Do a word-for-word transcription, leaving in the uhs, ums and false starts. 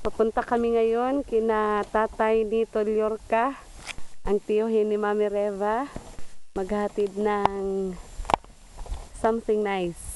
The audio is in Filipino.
Papunta kami ngayon kina tatay ni Toliorca, ang tiyuhin ni Mami Reva, maghatid ng something nice.